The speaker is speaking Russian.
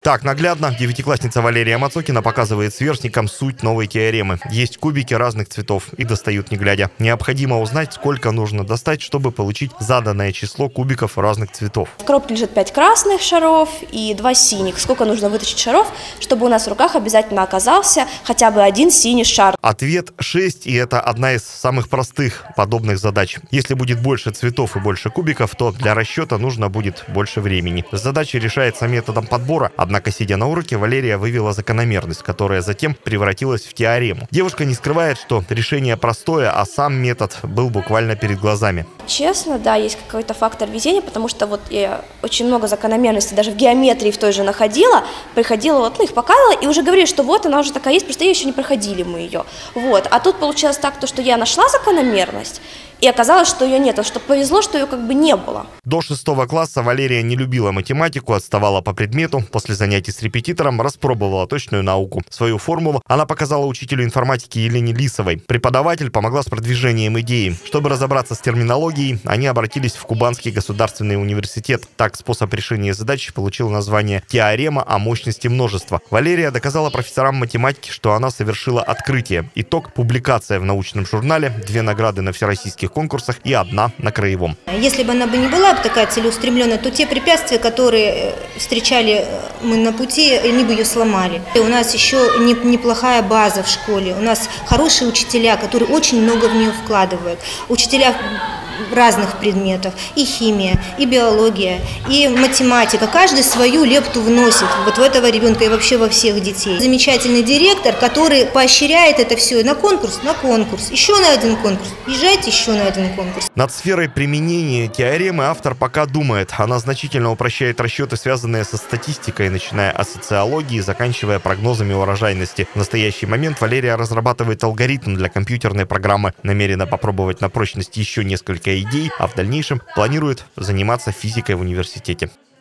Так наглядно девятиклассница Валерия Мацокина показывает сверстникам суть новой теоремы. Есть кубики разных цветов и достают не глядя. Необходимо узнать, сколько нужно достать, чтобы получить заданное число кубиков разных цветов. В коробке лежит 5 красных шаров и 2 синих. Сколько нужно вытащить шаров, чтобы у нас в руках обязательно оказался хотя бы один синий шар? Ответ 6, и это одна из самых простых подобных задач. Если будет больше цветов и больше кубиков, то для расчета нужно будет больше времени. Задача решается методом подбора. Однако, сидя на уроке, Валерия вывела закономерность, которая затем превратилась в теорему. Девушка не скрывает, что решение простое, а сам метод был буквально перед глазами. Честно, да, есть какой-то фактор везения, потому что вот я очень много закономерностей даже в геометрии в той же находила, приходила, их показывала и уже говорили, что вот она уже такая есть, просто еще не проходили мы ее. Вот. А тут получилось так, что я нашла закономерность, и оказалось, что ее нет, что повезло, что ее как бы не было. До 6 класса Валерия не любила математику, отставала по предмету. После занятий с репетитором распробовала точную науку. Свою формулу она показала учителю информатики Елене Лисовой. Преподаватель помогла с продвижением идеи. Чтобы разобраться с терминологией, они обратились в Кубанский государственный университет. Так способ решения задачи получил название «Теорема о мощности множества». Валерия доказала профессорам математики, что она совершила открытие. Итог – публикация в научном журнале, 2 награды на всероссийских конкурсах и 1 на краевом. Если бы она не была такая целеустремленная, то те препятствия, которые встречали мы на пути, они бы ее сломали. И у нас еще неплохая база в школе, у нас хорошие учителя, которые очень много в нее вкладывают. Учителя разных предметов, и химия, и биология, и математика. Каждый свою лепту вносит вот в этого ребенка и вообще во всех детей. Замечательный директор, который поощряет это все на конкурс, еще на один конкурс, езжайте еще на один конкурс. Над сферой применения теоремы автор пока думает. Она значительно упрощает расчеты, связанные со статистикой, начиная от социологии, заканчивая прогнозами урожайности. В настоящий момент Валерия разрабатывает алгоритм для компьютерной программы, намерена попробовать на прочность еще несколько идей, а в дальнейшем планирует заниматься физикой в университете.